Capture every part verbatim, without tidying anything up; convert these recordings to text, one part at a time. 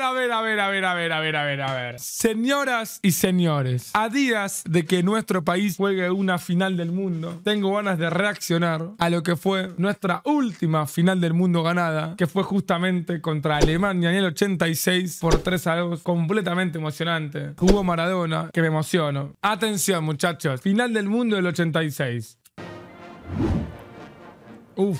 a ver, a ver, a ver, a ver, a ver, a ver, a ver. Señoras y señores, a días de que nuestro país juegue una final del mundo, tengo ganas de reaccionar a lo que fue nuestra última final del mundo ganada, que fue justamente contra Alemania en el ochenta y seis por tres a dos, completamente emocionante. Jugó Maradona, que me emociono. Atención, muchachos, final del mundo del ochenta y seis. Uf.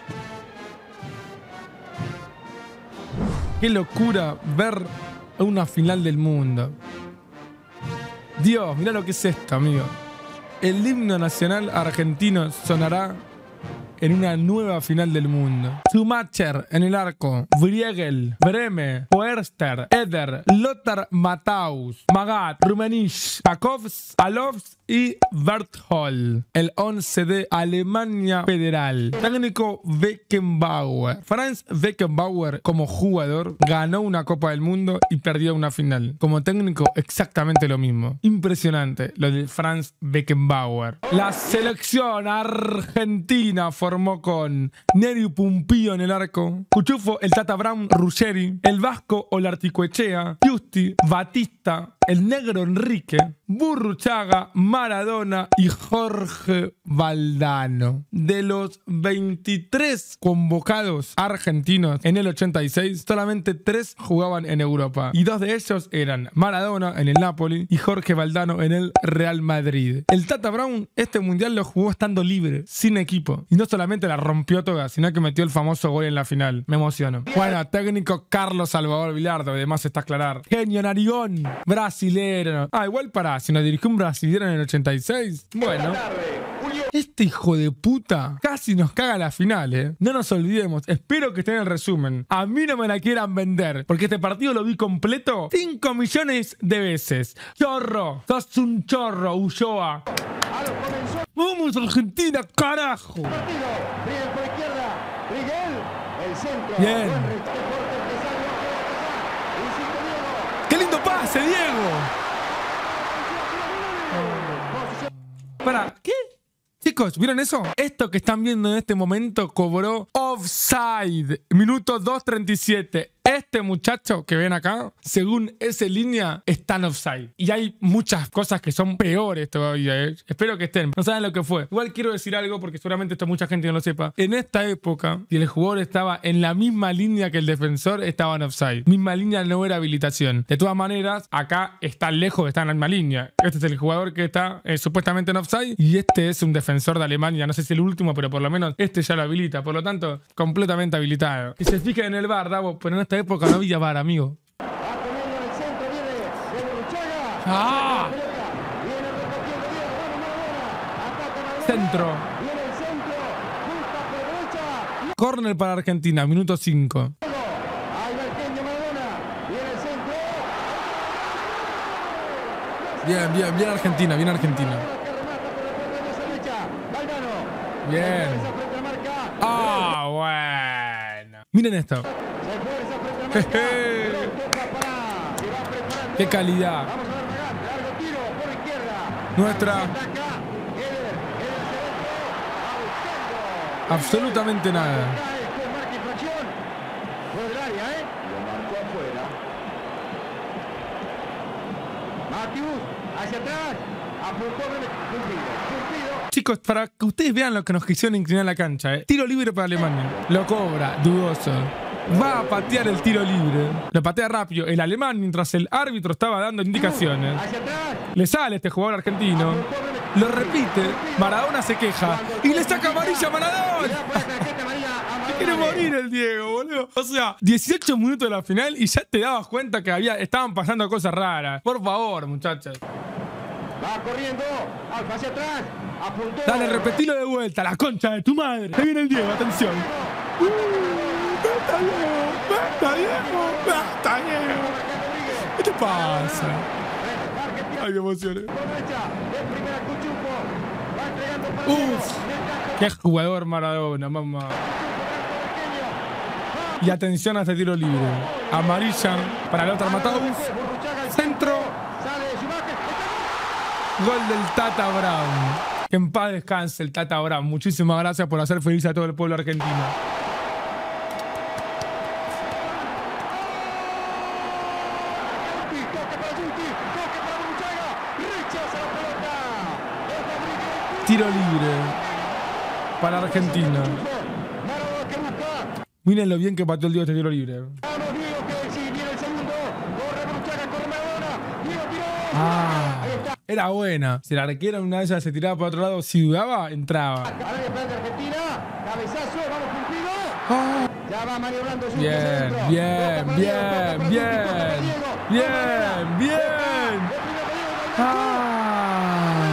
Qué locura ver una final del mundo. Dios, mirá lo que es esto, amigo. El himno nacional argentino sonará en una nueva final del mundo. Schumacher en el arco, Briegel, Breme, Poerster, Eder, Lothar Matthaus, Magath, Rummenigge, Pakovs, Alofs y Berthold. El once de Alemania Federal. Técnico Beckenbauer. Franz Beckenbauer como jugador ganó una Copa del Mundo y perdió una final. Como técnico exactamente lo mismo. Impresionante lo de Franz Beckenbauer. La selección argentina formó con Nery Pumpillo en el arco, Cuchufo, el Tata Brown, Ruggeri, el Vasco Olarticoechea, Giusti, Batista, el Negro Enrique, Burruchaga, Maradona y Jorge Valdano. De los veintitrés convocados argentinos en el ochenta y seis, solamente tres jugaban en Europa. Y dos de ellos eran Maradona en el Napoli y Jorge Valdano en el Real Madrid. El Tata Brown este mundial lo jugó estando libre, sin equipo. Y no solamente la rompió toda, sino que metió el famoso gol en la final. Me emociono. Bueno, técnico Carlos Salvador Vilardo, además está aclarar. Genio Narigón, brasilero. Ah, igual para, si nos dirigió un brasilero en el ochenta y seis. Bueno. Este hijo de puta casi nos caga la final, eh. No nos olvidemos. Espero que esté en el resumen. A mí no me la quieran vender, porque este partido lo vi completo cinco millones de veces. Chorro. Sos un chorro, Ulloa. ¡Vamos, Argentina, carajo! Bien. ¡Qué lindo pase, Diego! Para, ¿qué? Chicos, ¿vieron eso? Esto que están viendo en este momento cobró offside. Minuto dos treinta y siete. Este muchacho que ven acá, según esa línea, está en offside. Y hay muchas cosas que son peores todavía, ¿eh? Espero que estén. No saben lo que fue. Igual quiero decir algo porque seguramente esto mucha gente no lo sepa. En esta época, si el jugador estaba en la misma línea que el defensor, estaba en offside. Misma línea no era habilitación. De todas maneras, acá está lejos de estar en la misma línea. Este es el jugador que está eh, supuestamente en offside y este es un defensor de Alemania. No sé si el último, pero por lo menos este ya lo habilita. Por lo tanto, completamente habilitado. Y se fijan en el V A R, Davo, pero en esta época no había V A R, amigo. ¡Ah! Centro. Corner para Argentina, minuto cinco. Bien, bien, bien Argentina, bien Argentina. Bien. Ah, bueno. Miren esto. ¡Qué calidad! Nuestra... Absolutamente nada. Chicos, para que ustedes vean lo que nos quisieron inclinar la cancha, ¿eh? Tiro libre para Alemania. Lo cobra, dudoso. Va a patear el tiro libre. Lo patea rápido el alemán mientras el árbitro estaba dando indicaciones. Le sale este jugador argentino. Lo repite. Maradona se queja. Y le saca amarilla a Maradona. Se quiere morir el Diego, boludo. O sea, dieciocho minutos de la final y ya te dabas cuenta que había, estaban pasando cosas raras. Por favor, muchachos. Va corriendo. Alfa hacia atrás. Apuntó. Dale, repetilo de vuelta. La concha de tu madre. Ahí viene el Diego, atención. Uh. ¡Basta, Diego! ¡Basta, Diego! ¡Basta, Diego! ¿Qué te pasa? Ay, me emocioné. ¡Uf! ¡Qué jugador Maradona, mamá! Y atención a este tiro libre. Amarilla para Lothar Matthaus. Centro. Gol del Tata Brown. Que en paz descanse el Tata Brown. Muchísimas gracias por hacer feliz a todo el pueblo argentino. Tiro libre para Argentina. Miren lo bien que pateó el Diego este tiro libre. Ah, era buena. Si la arquera una de ellas se tiraba para otro lado, si dudaba, entraba. Ah. Bien, bien, bien, bien. Bien, bien. Ah.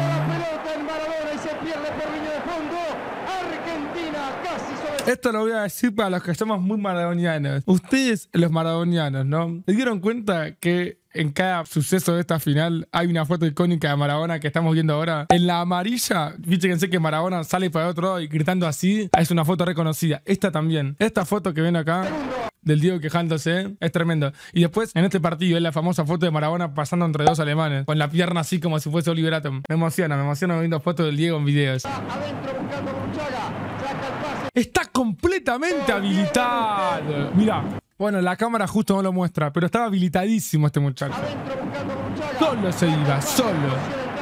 Esto lo voy a decir para los que somos muy maradonianos. Ustedes, los maradonianos, ¿no? ¿Se dieron cuenta que en cada suceso de esta final hay una foto icónica de Maradona que estamos viendo ahora? En la amarilla, fíjense que Maradona sale para el otro lado y gritando así, es una foto reconocida. Esta también. Esta foto que ven acá del Diego quejándose es tremendo. Y después, en este partido, es la famosa foto de Maradona pasando entre dos alemanes, con la pierna así como si fuese Oliver Atom. Me emociona, me emociona viendo fotos del Diego en videos. Está completamente habilitado. Mira, bueno, la cámara justo no lo muestra, pero estaba habilitadísimo este muchacho. Solo se iba, solo.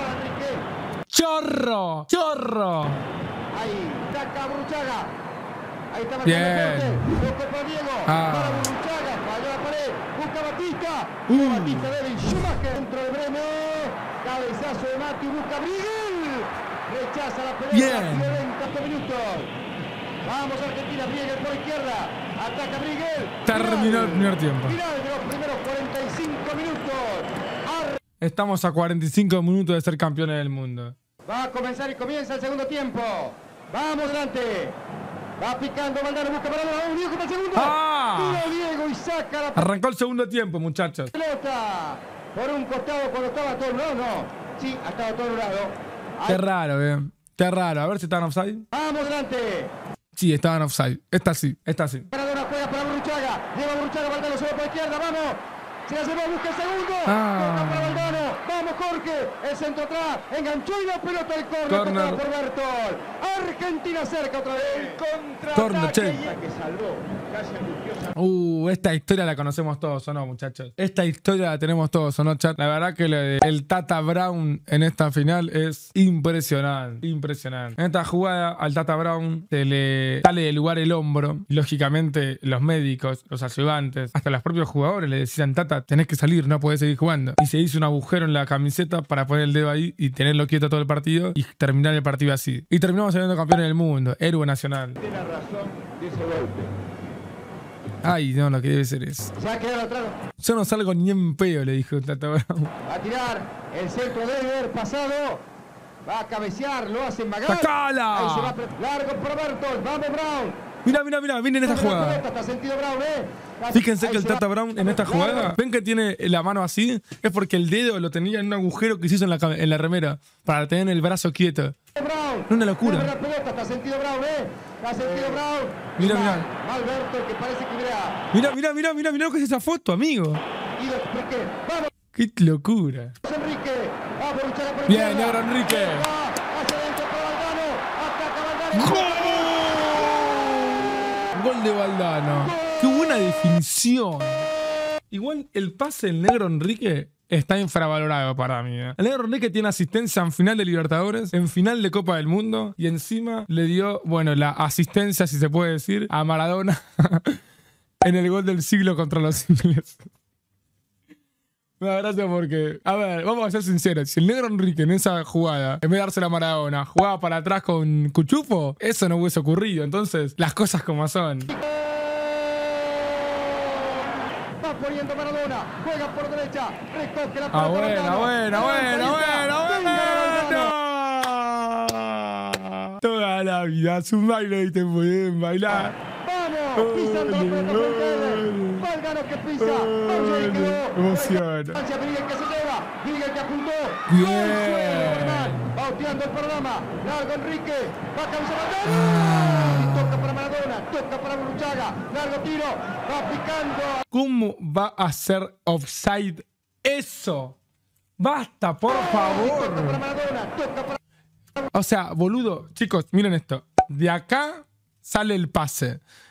¡Chorro! ¡Chorro! Ahí, saca Burruchaga. Ahí está bien. Para Diego. Ah. Para Burruchaga. Falló la pared. Busca Batista. Uh. Batista débil. Schumacher dentro de Breno. Cabezazo de Mati. Busca Brigel. Rechaza la pelota. Bien. noventa minutos. Vamos Argentina. Brigel por izquierda. Ataca Brigel. Terminó el primer tiempo. Final de los primeros cuarenta y cinco minutos. Ar Estamos a cuarenta y cinco minutos de ser campeones del mundo. Va a comenzar y comienza el segundo tiempo. Vamos adelante. Va picando Valdano, busca para Diego, Diego para el segundo. ¡Ah! Tira Diego y saca la Arrancó el segundo tiempo, muchachos. pelota. Por un costado cuando estaba todo anulado, no. Sí, ha estado todo anulado. Qué raro, eh. Qué raro. A ver si estaban offside. Vamos adelante. Sí, estaban offside. Esta sí, esta sí. Maradona juega para Burruchaga. Lleva Burruchaga, Valdano solo por la izquierda, vamos. Se la llevó, busca el segundo. Ah. Toca para Valdano. Vamos Jorge. El centro atrás. Enganchó y la pelota al córner. Corner. Tocada por Bertol. Argentina cerca otra vez. Contra Corner, che. que salvó. Casi angustiosa. Uh, esta historia la conocemos todos, ¿o no, muchachos? Esta historia la tenemos todos, ¿o no, chat? La verdad que lo de el Tata Brown en esta final es impresionante, impresionante. En esta jugada al Tata Brown se le sale del lugar el hombro. Lógicamente, los médicos, los ayudantes, hasta los propios jugadores le decían, Tata, tenés que salir, no podés seguir jugando. Y se hizo un agujero en la camiseta para poner el dedo ahí y tenerlo quieto todo el partido y terminar el partido así. Y terminamos saliendo campeones del mundo, héroe nacional. Tiene razón de ese golpe. Ay, no, lo que debe ser eso. Se ha quedado atrás. Yo no salgo ni en peo, le dijo Tata Brown. Va a tirar. El centro debe haber pasado. Va a cabecear. Lo hace Magal. ¡Sacala! Ahí se va. Largo para Bertol. Vamos Brown. Mira, mira, mira, miren esta jugada. Está sentido Brown, ¿eh? Fíjense que Ahí el se va. Tata Brown en esta jugada, ven que tiene la mano así, es porque el dedo lo tenía en un agujero que se hizo en la, cam- en la remera, para tener el brazo quieto. Brown. Una locura. Vuelve la pelota. Está sentido Brown, ¿eh? Está sentido Brown. Mira, Mal. mira. Mal Bertol que parece que hubiera Mira, mira, mira, mira, mira lo que es esa foto, amigo. ido. Enrique. Vamos Qué locura. Enrique. Va por luchar por Bien, izquierda. negro Enrique. Va hacia adentro para Valdano. Ataca Valdano. Gol de Valdano. Qué buena definición. Igual el pase del negro Enrique está infravalorado para mí. ¿eh? El negro Enrique tiene asistencia en final de Libertadores, en final de Copa del Mundo y encima le dio, bueno, la asistencia, si se puede decir, a Maradona en el gol del siglo contra los ingleses. Me da gracia porque, a ver, vamos a ser sinceros. Si el negro Enrique en esa jugada, en vez de dársela a Maradona, jugaba para atrás con Cuchufo, eso no hubiese ocurrido. Entonces, las cosas como son. Va poniendo Maradona. Juega por derecha. Recoge la pelota. Ah, buena, Valdano. buena, Valdano, buena, buena, buena. Toda la vida, su baile y te pueden bailar. Vamos, pisando la pelota frente. Valdano que pisa. Vamos, ahí quedó. Emociona. Hacia Miguel que se lleva. Miguel que apuntó. Bien. Va tirando el programa. Largo Enrique. Va a cabeza Valdano. Ah. Toca para Maradona. Toca para Burruchaga. Largo tiro. Va picando. ¿Cómo va a ser offside eso? Basta, por Toca favor. para Maradona. Toca para. O sea, boludo, chicos, miren esto. De acá sale el pase.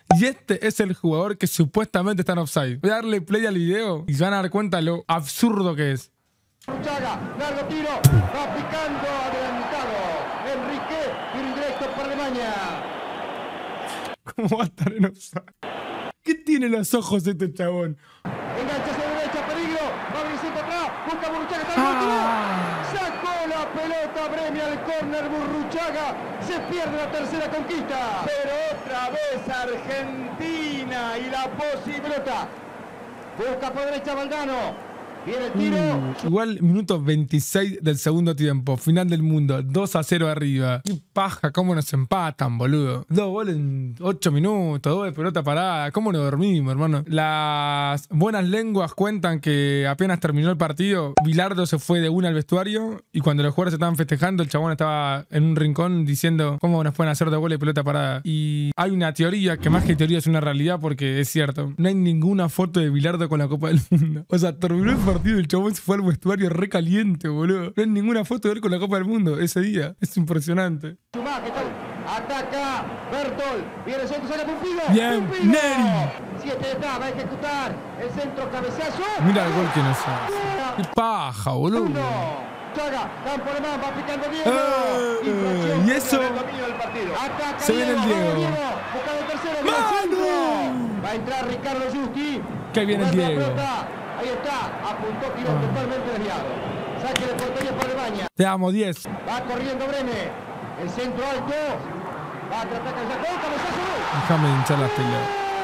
Y este es el jugador que supuestamente está en offside. Voy a darle play al video y se van a dar cuenta lo absurdo que es. Chaga, largo tiro, va picando, adelantado. Enrique, tiro indirecto para Alemania. ¿Cómo va a estar en offside? ¿Qué tiene los ojos este chabón? Engancha hacia la derecha, peligro. Va Vicente atrás, busca Burruchaga, está Ah. sacó la pelota, Breme al córner, Burruchaga. Se pierde la tercera conquista. Pero otra vez Argentina y la posibilidad. Busca por derecha Valdano. Viene el tiro. Uh, igual, minuto veintiséis del segundo tiempo. Final del mundo. dos a cero arriba. Qué paja, cómo nos empatan, boludo. Dos goles en ocho minutos. Dos de pelota parada. ¿Cómo nos dormimos, hermano? Las buenas lenguas cuentan que apenas terminó el partido, Bilardo se fue de una al vestuario. Y cuando los jugadores estaban festejando, el chabón estaba en un rincón diciendo cómo nos pueden hacer dos goles de pelota parada. Y hay una teoría que más que teoría es una realidad, porque es cierto. No hay ninguna foto de Bilardo con la Copa del Mundo. O sea, terminó el partido y el chabón se fue al vestuario re caliente, boludo. No hay ninguna foto de él con la Copa del Mundo ese día. Es impresionante. Ataca Bertol. Viene el centro, sale Pumpido. Bien, Pumpido. Neri. Siete está, va a ejecutar el centro, cabezazo. Mira el gol que nos hace. Qué paja, boludo. Uno. Chaga, campo alemán, va picando Diego. Eh, Infracción, y eso- el dominio del partido. Ataca Se viene el Diego. Buscando el tercero. viene el ¡Mano! centro. Va a entrar Ricardo Justi. Que viene el Jugando la Diego. pelota. Ahí está, apuntó, tiró totalmente desviado. Saque de portería para Alemania. Te amo, diez. Va corriendo Breme. El centro alto. Va a tratar de sacar. ¡Oh, cabezazo! Déjame hinchar las pelotas.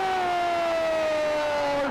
¡Gol!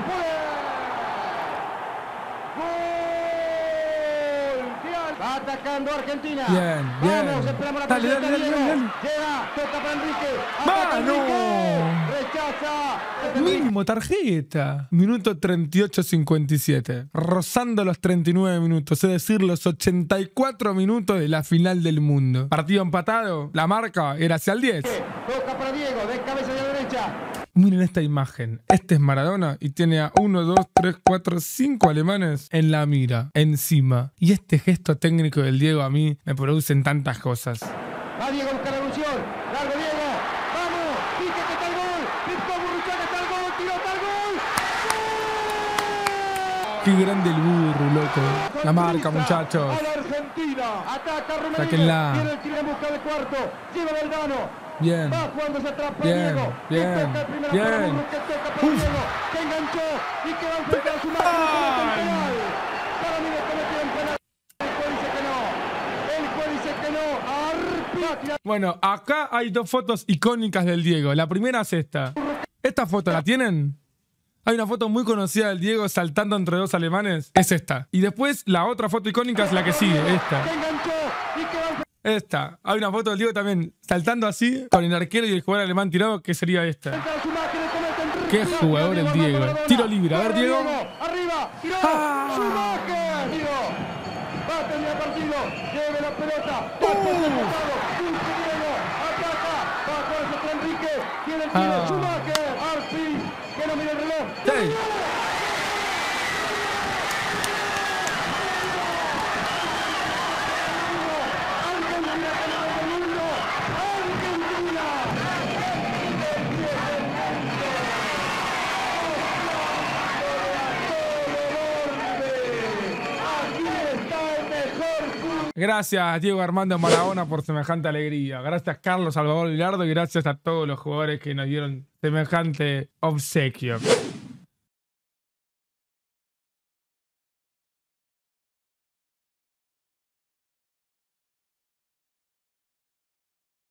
¡Gol! Va atacando Argentina. Bien, bien. Vamos, esperamos la Dale, pelota, dale, dale, Diego. dale, dale. Llega, toca para Enrique. Ataca ¡Mano! Enrique. Rechaza. Mínimo tarjeta. Minuto treinta y ocho cincuenta y siete. Rozando los treinta y nueve minutos. Es decir, los ochenta y cuatro minutos de la final del mundo. Partido empatado. La marca era hacia el diez. Toca para Diego, de cabeza de la derecha. Miren esta imagen. Este es Maradona y tiene a uno, dos, tres, cuatro, cinco alemanes en la mira, encima. Y este gesto técnico del Diego a mí me producen tantas cosas. Va Diego a buscar la evolución. Largo Diego. Vamos. Pique que está el gol. Picó Burruchaga, está el gol. Tiró, está el gol. Qué grande el burro, loco. La marca, muchachos. A la Argentina. Ataca Romero. Sáquenla. Viene el tiro en busca del cuarto. Lleva Valdano. Bien. Va jugando se atrapa Bien, Diego. bien, Que toca el primero bien. para Burro, que toca para Uf. Diego. Que enganchó y que va a enfrentar a su máquina. Ay. penal. Para mí le cometió un penal. El juez dice que no. El juez dice que no. Arpia. Bueno, acá hay dos fotos icónicas del Diego. La primera es esta. ¿Esta foto la tienen? Hay una foto muy conocida del Diego saltando entre dos alemanes. Es esta. Y después la otra foto icónica es la que sigue, esta. Que enganchó y que va a enfrentar Esta. Hay una foto del Diego también saltando así, con el arquero y el jugador alemán tirado, que sería esta. a su máquina. Comete un Qué tiro. jugador el Diego. Tiro libre. A ver, Corre Diego. Arriba. Tiró. Ah. Schumacher. Diego. Va a terminar el partido. Lleve la pelota. Toca el costado. Busca Diego. Ataca. Va a jugar contra Enrique. Tiene el tiro. Ah. Schumacher. Arpi. Que no mire el reloj. Sí. Argentina campeón del mundo. Argentina. Aquí está el mejor fútbol. Gracias, Diego Armando Maradona, por semejante alegría. Gracias, Carlos Salvador Bilardo, y gracias a todos los jugadores que nos dieron semejante obsequio.